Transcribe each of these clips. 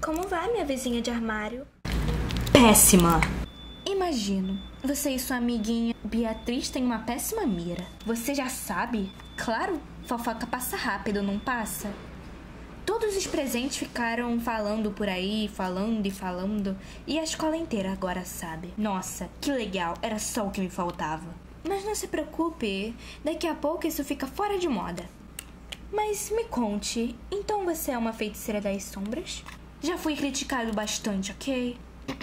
Como vai, minha vizinha de armário? Péssima! Imagino, você e sua amiguinha Beatriz têm uma péssima mira. Você já sabe? Claro, fofoca passa rápido, não passa? Todos os presentes ficaram falando por aí, falando e falando, e a escola inteira agora sabe. Nossa, que legal, era só o que me faltava. Mas não se preocupe, daqui a pouco isso fica fora de moda. Mas me conte, então você é uma feiticeira das sombras? Já fui criticado bastante, ok?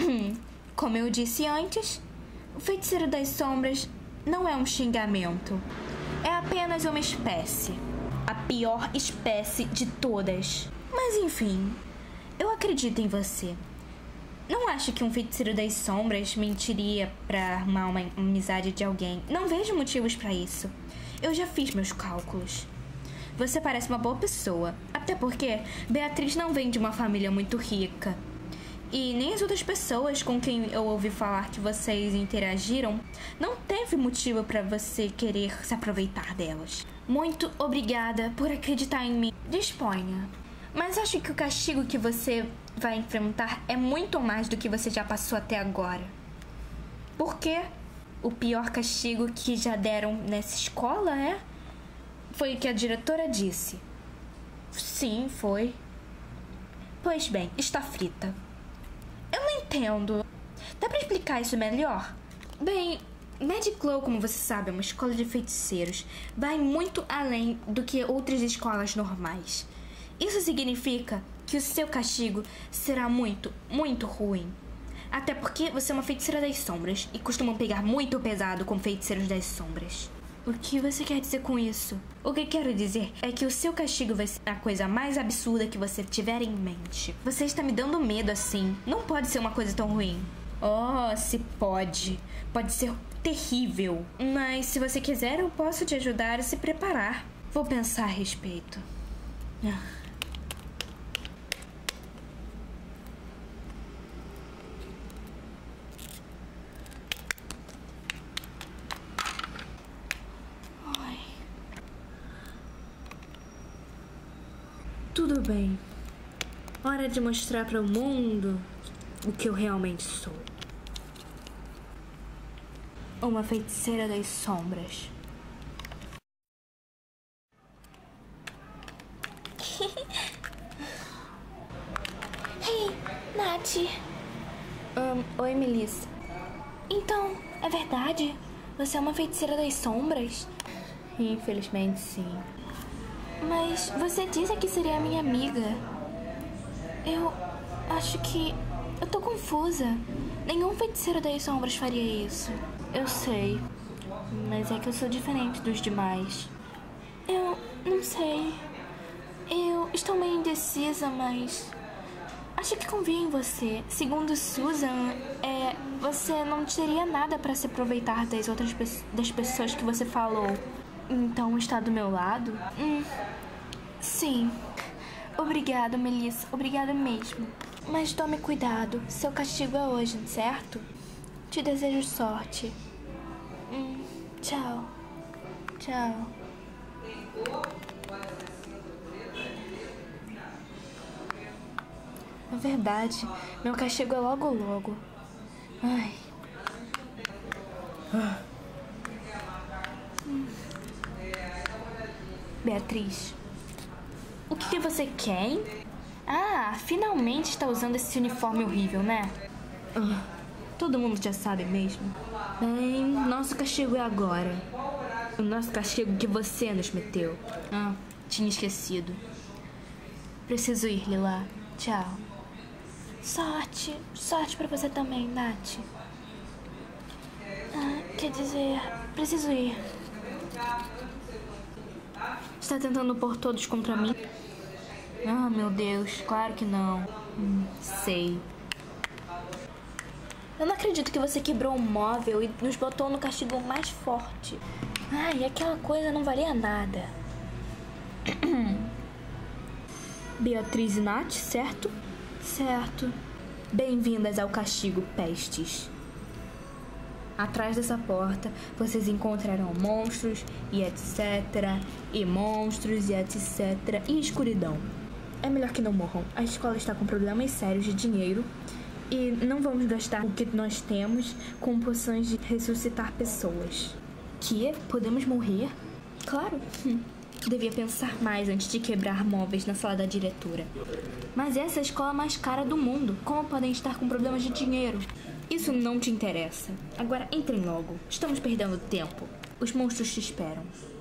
Como eu disse antes, o feiticeiro das sombras não é um xingamento. É apenas uma espécie. A pior espécie de todas. Mas enfim, eu acredito em você. Não acho que um feiticeiro das sombras mentiria pra arrumar uma amizade de alguém. Não vejo motivos pra isso. Eu já fiz meus cálculos. Você parece uma boa pessoa. Até porque Beatriz não vem de uma família muito rica. E nem as outras pessoas com quem eu ouvi falar que vocês interagiram não teve motivo pra você querer se aproveitar delas. Muito obrigada por acreditar em mim. Disponha. Mas acho que o castigo que você vai enfrentar é muito mais do que você já passou até agora. Por quê? O pior castigo que já deram nessa escola, é? Foi o que a diretora disse. Sim, foi. Pois bem, está frita. Eu não entendo. Dá pra explicar isso melhor? Bem, Magic Glow, como você sabe, é uma escola de feiticeiros. Vai muito além do que outras escolas normais. Isso significa que o seu castigo será muito, muito ruim. Até porque você é uma feiticeira das sombras e costumam pegar muito pesado com feiticeiros das sombras. O que você quer dizer com isso? O que quero dizer é que o seu castigo vai ser a coisa mais absurda que você tiver em mente. Você está me dando medo assim. Não pode ser uma coisa tão ruim. Oh, se pode. Pode ser terrível. Mas se você quiser, eu posso te ajudar a se preparar. Vou pensar a respeito. Tudo bem. Hora de mostrar para o mundo o que eu realmente sou. Uma feiticeira das sombras. Hey, Nath. Oi, Melissa. Então, é verdade? Você é uma feiticeira das sombras? Infelizmente, sim. Mas você disse que seria minha amiga. Eu acho que... eu tô confusa. Nenhum feiticeiro das sombras faria isso. Eu sei, mas é que eu sou diferente dos demais. Eu não sei. Eu estou meio indecisa, mas... acho que confio em você. Segundo Susan, você não teria nada pra se aproveitar das pessoas que você falou. Então está do meu lado? Sim. Obrigada, Melissa. Obrigada mesmo. Mas tome cuidado. Seu castigo é hoje, certo? Te desejo sorte. Tchau. Tchau. É verdade. Meu castigo é logo logo. Ai. Beatriz, o que você quer, hein? Ah, finalmente está usando esse uniforme horrível, né? Todo mundo já sabe mesmo. Bem, nosso castigo é agora. O nosso castigo que você nos meteu. Tinha esquecido. Preciso ir, Lila. Tchau. Sorte. Sorte pra você também, Nath. Quer dizer, preciso ir. Está tentando pôr todos contra mim? Meu Deus, claro que não. Sei. Eu não acredito que você quebrou um móvel e nos botou no castigo mais forte. E aquela coisa não valia nada. Beatriz e Nath, certo? Certo. Bem-vindas ao castigo Pestes. Atrás dessa porta, vocês encontrarão monstros e etc. E monstros e etc. E escuridão. É melhor que não morram. A escola está com problemas sérios de dinheiro e não vamos gastar o que nós temos com poções de ressuscitar pessoas. Que? Podemos morrer? Claro. Devia pensar mais antes de quebrar móveis na sala da diretora. Mas essa é a escola mais cara do mundo. Como podem estar com problemas de dinheiro? Isso não te interessa. Agora entrem logo. Estamos perdendo tempo. Os monstros te esperam.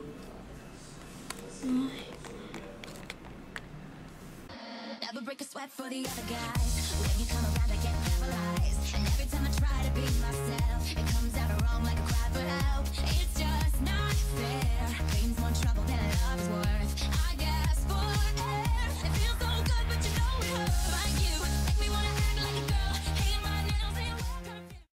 Never break a sweat for the other guys. When you come around, I get paralyzed. And every time I try to be myself,